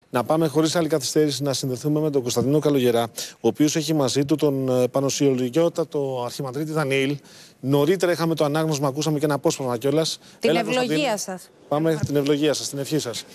Να πάμε χωρίς άλλη καθυστέρηση να συνδεθούμε με τον Κωνσταντίνο Καλογερά, ο οποίος έχει μαζί του τον πανοσιολογιότατο Αρχιμανδρίτη Δανιήλ. Νωρίτερα είχαμε το ανάγνωσμα, ακούσαμε και ένα απόσπασμα κιόλας. Την ευλογία σας. Πάμε την ευλογία σας, την ευχή σας.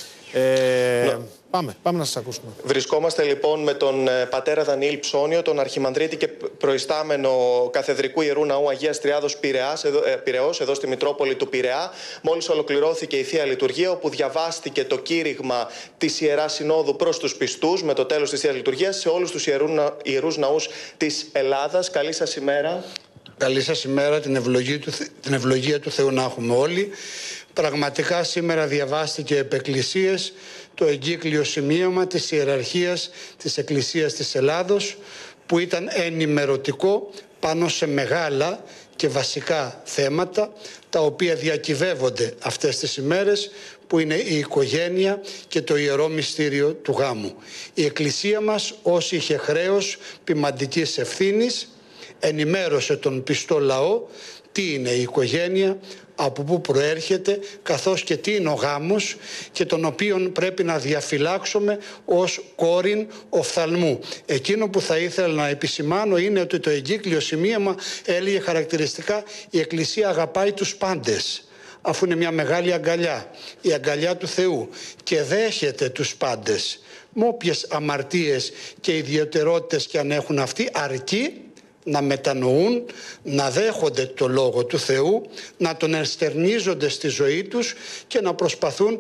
Πάμε να σας ακούσουμε. Βρισκόμαστε λοιπόν με τον πατέρα Δανιήλ Ψώνιο, τον Αρχιμανδρίτη και προϊστάμενο Καθεδρικού Ιερού Ναού Αγίας Τριάδος Πειραιώς, εδώ στη Μητρόπολη του Πειραιά. Μόλις ολοκληρώθηκε η Θεία Λειτουργία, όπου διαβάστηκε το κήρυγμα της Ιεράς Συνόδου προς τους πιστούς με το τέλος της Θείας Λειτουργίας σε όλους τους ιερούς ναούς της Ελλάδας. Καλή σας ημέρα. Καλή σας ημέρα, την ευλογία του Θεού να έχουμε όλοι. Πραγματικά σήμερα διαβάστηκε επ' εκκλησίες το εγκύκλιο σημείωμα της ιεραρχίας της Εκκλησίας της Ελλάδος, που ήταν ενημερωτικό πάνω σε μεγάλα και βασικά θέματα, τα οποία διακυβεύονται αυτές τις ημέρες, που είναι η οικογένεια και το ιερό μυστήριο του γάμου. Η Εκκλησία μας, όσοι είχε χρέος ποιμαντικής ευθύνης, ενημέρωσε τον πιστό λαό τι είναι η οικογένεια, από πού προέρχεται, καθώς και τι είναι ο γάμος, και τον οποίον πρέπει να διαφυλάξουμε ως κόρην οφθαλμού. Εκείνο που θα ήθελα να επισημάνω είναι ότι το εγκύκλιο σημείωμα έλεγε χαρακτηριστικά: η Εκκλησία αγαπάει τους πάντες, αφού είναι μια μεγάλη αγκαλιά, η αγκαλιά του Θεού, και δέχεται τους πάντες, με όποιες αμαρτίες και ιδιαιτερότητες και αν έχουν αυτοί, αρκεί να μετανοούν, να δέχονται το Λόγο του Θεού, να τον ενστερνίζονται στη ζωή τους και να προσπαθούν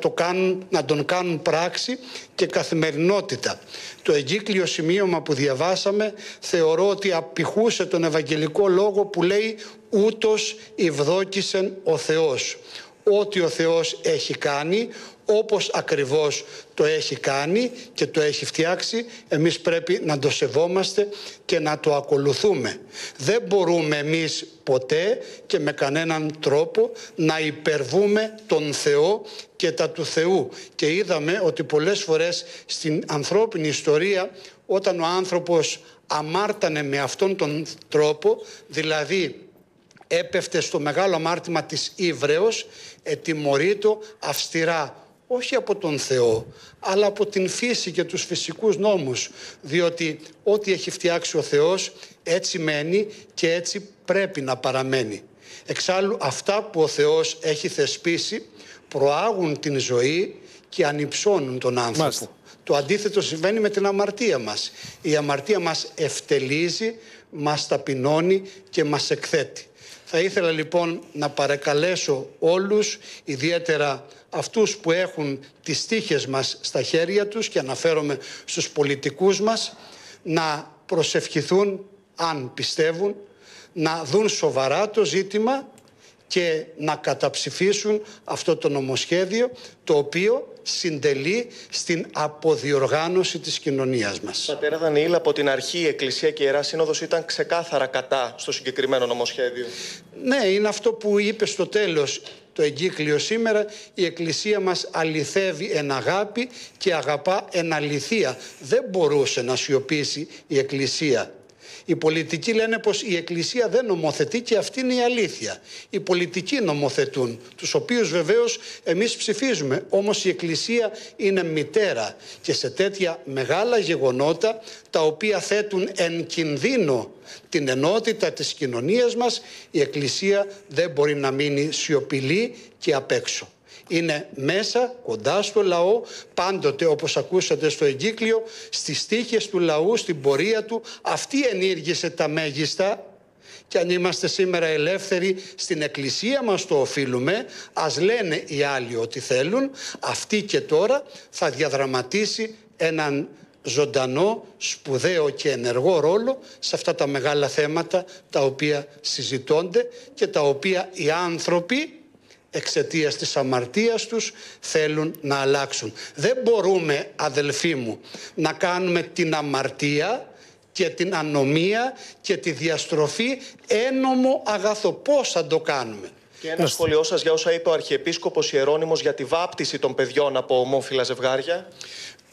να τον κάνουν πράξη και καθημερινότητα. Το εγκύκλιο σημείωμα που διαβάσαμε θεωρώ ότι απηχούσε τον Ευαγγελικό Λόγο που λέει «Ούτως ευδόκησεν ο Θεός». Ό,τι ο Θεός έχει κάνει, όπως ακριβώς το έχει κάνει και το έχει φτιάξει, εμείς πρέπει να το σεβόμαστε και να το ακολουθούμε. Δεν μπορούμε εμείς ποτέ και με κανέναν τρόπο να υπερβούμε τον Θεό και τα του Θεού. Και είδαμε ότι πολλές φορές στην ανθρώπινη ιστορία, όταν ο άνθρωπος αμάρτανε με αυτόν τον τρόπο, δηλαδή έπεφτε στο μεγάλο αμάρτημα της ύβρεως, ετιμωρείτο αυστηρά, όχι από τον Θεό, αλλά από την φύση και τους φυσικούς νόμους, διότι ό,τι έχει φτιάξει ο Θεός έτσι μένει και έτσι πρέπει να παραμένει. Εξάλλου αυτά που ο Θεός έχει θεσπίσει προάγουν την ζωή και ανυψώνουν τον άνθρωπο. Μάλιστα. Το αντίθετο συμβαίνει με την αμαρτία μας. Η αμαρτία μας ευτελίζει, μας ταπεινώνει και μας εκθέτει. Θα ήθελα λοιπόν να παρακαλέσω όλους, ιδιαίτερα αυτούς που έχουν τις τύχες μας στα χέρια τους, και αναφέρομαι στους πολιτικούς μας, να προσευχηθούν αν πιστεύουν, να δουν σοβαρά το ζήτημα και να καταψηφίσουν αυτό το νομοσχέδιο, το οποίο συντελεί στην αποδιοργάνωση της κοινωνίας μας. Πατέρα Δανιήλ, από την αρχή η Εκκλησία και η Ιερά Σύνοδος ήταν ξεκάθαρα κατά στο συγκεκριμένο νομοσχέδιο. Ναι, είναι αυτό που είπε στο τέλος το εγκύκλιο σήμερα: η Εκκλησία μας αληθεύει εν αγάπη και αγαπά εν αληθεία. Δεν μπορούσε να σιωπήσει η Εκκλησία. Οι πολιτικοί λένε πως η Εκκλησία δεν νομοθετεί, και αυτή είναι η αλήθεια. Οι πολιτικοί νομοθετούν, τους οποίους βεβαίως εμείς ψηφίζουμε. Όμως η Εκκλησία είναι μητέρα, και σε τέτοια μεγάλα γεγονότα, τα οποία θέτουν εν κινδύνο την ενότητα της κοινωνίας μας, η Εκκλησία δεν μπορεί να μείνει σιωπηλή και απ' έξω. Είναι μέσα, κοντά στο λαό, πάντοτε, όπως ακούσατε στο εγκύκλιο, στις τύχες του λαού, στην πορεία του. Αυτή ενήργησε τα μέγιστα, και αν είμαστε σήμερα ελεύθεροι στην Εκκλησία μας το οφείλουμε. Ας λένε οι άλλοι ό,τι θέλουν, αυτή και τώρα θα διαδραματίσει έναν ζωντανό, σπουδαίο και ενεργό ρόλο σε αυτά τα μεγάλα θέματα τα οποία συζητώνται και τα οποία οι άνθρωποι, εξαιτίας της αμαρτίας τους, θέλουν να αλλάξουν. Δεν μπορούμε, αδελφοί μου, να κάνουμε την αμαρτία και την ανομία και τη διαστροφή ένομο αγαθό. Πώς θα το κάνουμε? Και ένα σχόλιο σας για όσα είπε ο Αρχιεπίσκοπος Ιερώνυμος για τη βάπτιση των παιδιών από ομόφυλα ζευγάρια.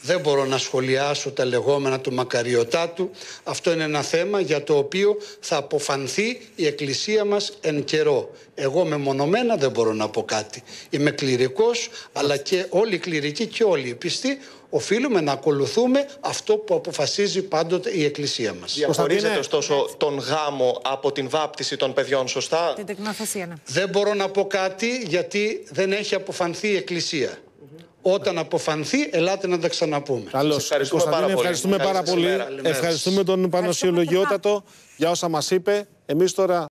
Δεν μπορώ να σχολιάσω τα λεγόμενα του Μακαριωτάτου. Αυτό είναι ένα θέμα για το οποίο θα αποφανθεί η Εκκλησία μας εν καιρό. Εγώ μεμονωμένα δεν μπορώ να πω κάτι. Είμαι κληρικός, αλλά και όλοι οι κληρικοί και όλοι οι πιστοί οφείλουμε να ακολουθούμε αυτό που αποφασίζει πάντοτε η Εκκλησία μας. Διαχωρίζετε ωστόσο τον γάμο από την βάπτιση των παιδιών, σωστά? Την τεκνοθεσία, ναι. Δεν μπορώ να πω κάτι γιατί δεν έχει αποφανθεί η Εκκλησία. Όταν αποφανθεί, ελάτε να τα ξαναπούμε. Καλώς. Ευχαριστούμε πάρα πολύ. Ευχαριστούμε τον Πανοσιολογιότατο για όσα μας είπε. Εμείς τώρα